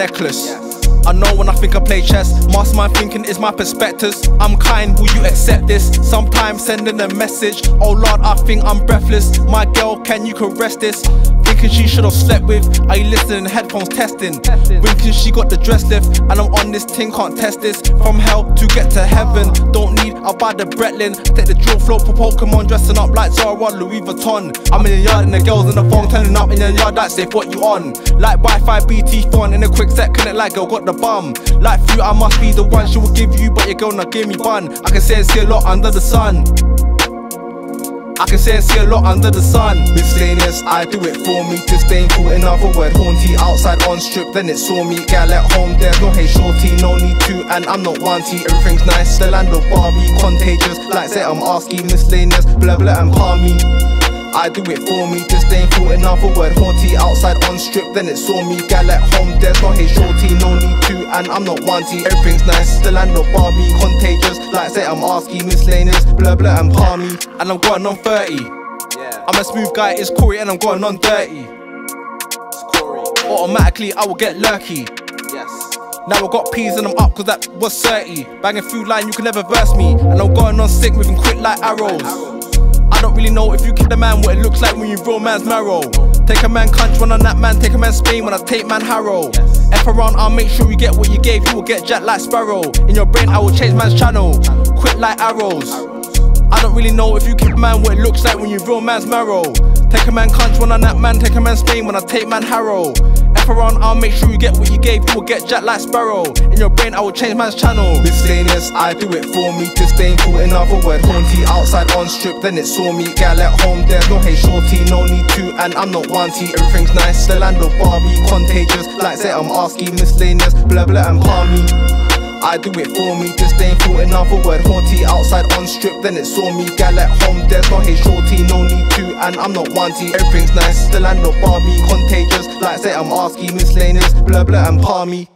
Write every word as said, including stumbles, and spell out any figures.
necklace. I know when I think I play chess, mastermind thinking is my perspectives. I'm kind, will you accept this? Sometimes sending a message, oh Lord, I think I'm breathless. My girl, can you caress this? Thinking she should've slept with, are you listening? Headphones testing. Thinking she got the dress lift, and I'm on this thing, can't test this. From hell to get to heaven, don't need, I'll buy the Bretlin. Take the drill float for Pokemon, dressing up like Zara, Louis Vuitton. I'm in the yard and the girls in the phone turning up in the yard like safe, what you on? Like Wi-Fi, B T phone, in a quick set, connect like girl got the bum. Like you, I must be the one she will give you, but your girl not give me bun. I can say and see a lot under the sun. I can say and see a lot under the sun. Miscellaneous, I do it for me. Disdainful, in other word, haunty. Outside on strip, then it saw me. Gal at home, there's no hey shorty. No need to, and I'm not wanty. Everything's nice, the land of Barbie. Contagious, like say I'm asking. Miscellaneous, blah blah and palmy. I do it for me, disdainful, in other word, haughty. Outside on strip, then it saw me. Gal at home, there's no hey shorty. No need to, and I'm not wanty. Everything's nice, the land of Barbie. Contagious, like say I'm asking. Miscellaneous, blah blah and palmy. And I'm going on thirty. Yeah. I'm a smooth guy, it's Corey, and I'm going on thirty. It's Corey. Automatically, I will get lurky. Yes. Now I got P's and I'm up, cause that was thirty. Banging through line, you can never verse me. And I'm going on sick, moving quick like arrows. I don't really know if you kill a man what it looks like when you roll man's marrow. Take a man country, run on that man, take a man Spain when I take man Harrow. F around, I'll make sure you get what you gave, you will get jacked like Sparrow. In your brain, I will change man's channel, quick like arrows. I don't really know if you kill a man what it looks like when you roll man's marrow. Take a man country, run on that man, take a man Spain when I take man Harrow. F around, I'll make sure you get what you gave, you will get jacked like Sparrow. In your brain, I will change man's channel. Miscellaneous, I do it for me. Disdainful, in other word, haunty. Outside on strip, then it saw me. Gal at home, there's no hey shorty. No need to, and I'm not wanty. Everything's nice, the land of Barbie. Contagious, like say I'm asking. Miscellaneous, blah blah and palmy. I do it for me, disdainful, in other word, haughty. Outside on strip, then it saw me. Gal at home, there's no hey shorty. No need to, and I'm not wanty. Everything's nice, the land of Barbie. Contagious, like say I'm asking. Miscellaneous, blah blah and palmy.